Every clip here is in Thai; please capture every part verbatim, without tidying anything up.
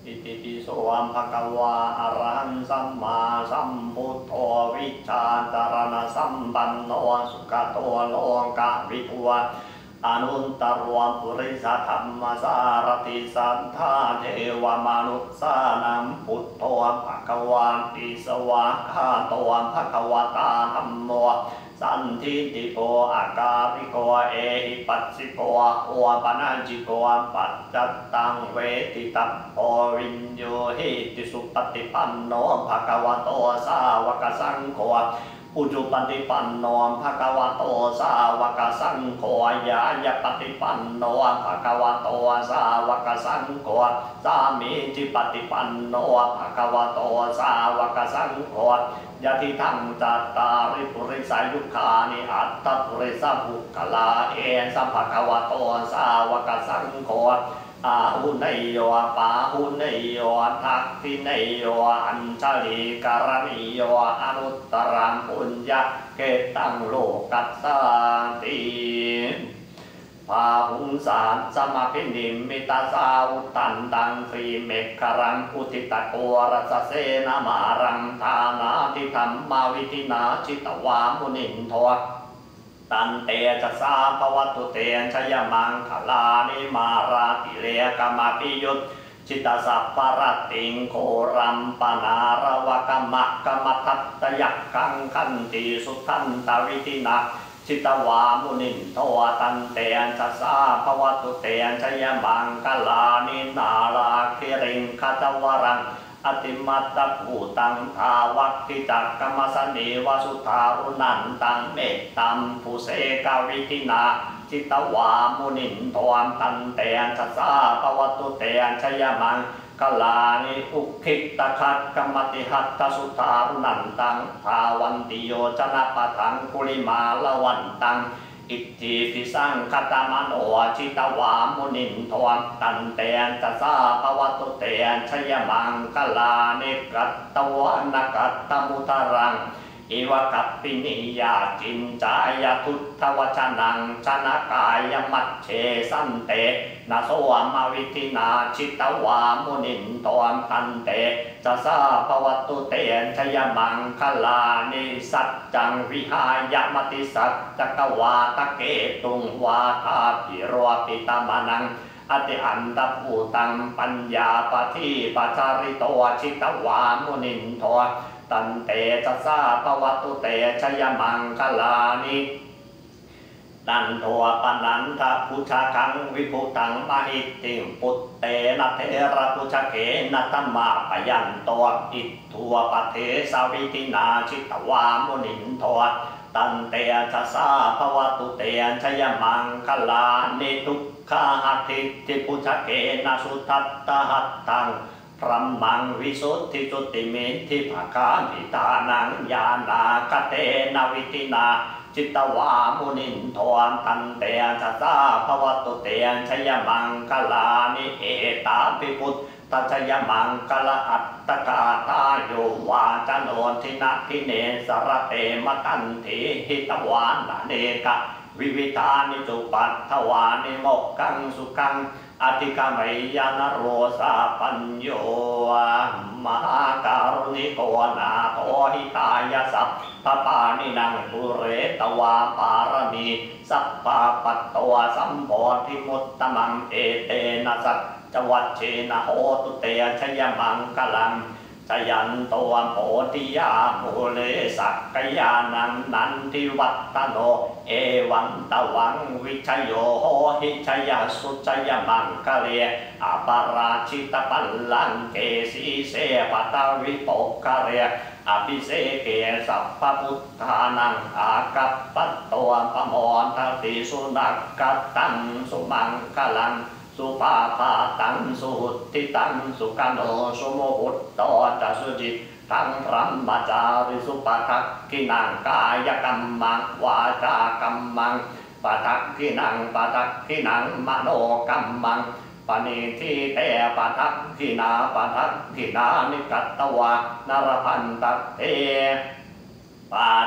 อิติปิโสภะคะวะอะระหังสัมมาสัมพุทโธวิชชาจารณะสัมปันโนสุขโตโลกวิทูอนุตตรวปุริสธรรมสารติสัทธาเทวมนุษสานังพุทโธภะคะวะติสวะคาโตภะคะวะตาธัมโมสันทิติโกอาการิโกเอหิปัสสิโกโอปนัญจิโกปัจจัตตังเวทิตัพโพวิญโยหิติสุปฏิปันโนภะคะวะโตสาวกสังโฆอุจุปฏิปันโนภะคะวะโตสาวกสังโฆยายปฏิปันโนภะคะวะโตสาวกสังโฆสามีจิปฏิปันโนภะคะวะโตสาวกสังโฆยะทิทังจัตตาริปุริสายุคานิอัตตปุริสภุคลาเอสัพพะคะวะโตสาวกสังโฆอาหุเนโยปาหุเนโยทักขิเนโยอัญชลีการณิโยอนุตตรังปุญญเกตังโลกัสสาติพาหุงสารสมาพินิมิตาสาวุตันตังสีเมฆครังอุทิตะโกรัสเสนามารังธานาทิธรรมมาวิธินาจิตวามุนินทวตันเตจะสาภวัตุเตชยมังคลานิมาราติเลกามาปิยุตจิตสัพพรติงโครัมปนารวกมะกมทัตตยักขังขันติสุทันตวิธินาจิตวามุนินทวตันเตจะสาภวัตุเตชยมังคลานินาราคิริงคจวรังอติมัตตภูตังทาวัคคิจักกมสนีวสุธารุนันตังเมตตัมภูเสกวิธินาจิตวามุนินทวตันเตชะสาภวตุเตชยมังกลานิอุคิตคัตกมติหัตถสุธารุนันตังทาวันติโยจนะปะทังคุลิมาลวันตังอิทธิปิสังคตมโนจิตวามุนินทวตันเตจะสาภวตุเตชยมังกลานิกัตตวานกัตตมุตรังอิวกัปปินิยาจินจายทุตถวชนังชนะกายมัจเชสันเตนะโสมวิธินาจิตวามุนินทวตันเตจะสาภวตุเตชยมังคลานิสัจจังวิหายมติสัจจกวาตะเกตุงวาทาภิโรปิตมนังอติอันตภูตังปัญญาปฏิปัจาริโตจิตวามุนินทวตันเตจะสาภวตุเตชยมังคลานิตันโทปนันทพุชาคังวิภูตังมหิติปุตเตนะเทระพุชเกนะตัมมาปยันโตอิทัวปเทสวิตินาจิตวามุนินทวตันเตจะสาภวตุเตชยมังคลานิทุกขาหัตถิติพุชเกนะสุทัตตหัตตังพรหมังวิสุทธิจุติมิทิภคามิตานังญาณาคเตนะวิธินาจิตวามุนินทวตันเตจะสาภวตุเตชยมังคลานิเอตาภิพุทธชยมังคลอัตตกาตาโยวาจโนทินะทิเนสรเตมตันทิหิตวานะเนกะวิวิธานิจุปัตถวานิโมกขังสุขังอธิกามยานโรสาปัญโยมหาการุณิโกนาโตหิตายะสัพพปานินังปุเรตวาปารมีสัพพะปัตตวสัมโพธิมุตตมังเอเตนะสัจจวัชเชนะโหตุเตชยมังคลังชยันโตโพธิยามุเลสักกยานังนันทิวัตโนเอวันตวังวิชโยโหหิชยสุชยมังคะเลอปาราชิตปัลลังเกสีเสปตาวิปกคะเลอภิเสเกสัพพพุทธานังอากัปปัตโตปโมทติสุนักกัตตังสุมังคลังสุภาภาตังสุหุติตังสุกโนสุโมหุตโตจัสุจิตทังพรหมจาริสุปทักขินังกายกัมมังวาจากัมมังปทักขินังปทักขินังมโนกัมมังปณิทิเตปทักขินาปทักขินานิกัตตวานรพันตเตปทักข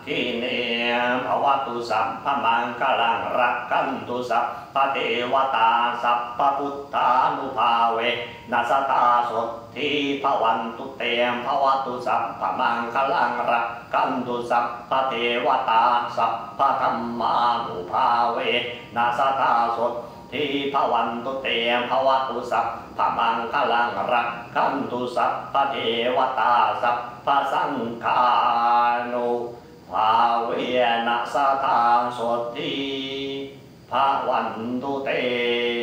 ทิเนภวตุสัพพมังคลังรักขันตุสัพพเทวตาสัพพพุทธานุภาเวนัสตาสดทีภวันตุเตมภวตุสัพพมังคลังรักขันตุสัพพเทวตาสัพพธรรมานุภาเวนัสตาสดทีภวันตุเตมภวตุสัพพมังคลังรักขันตุสัพพเทวตาสัพพสังฆานุภาเวนัสตาสดทีภวันตุเต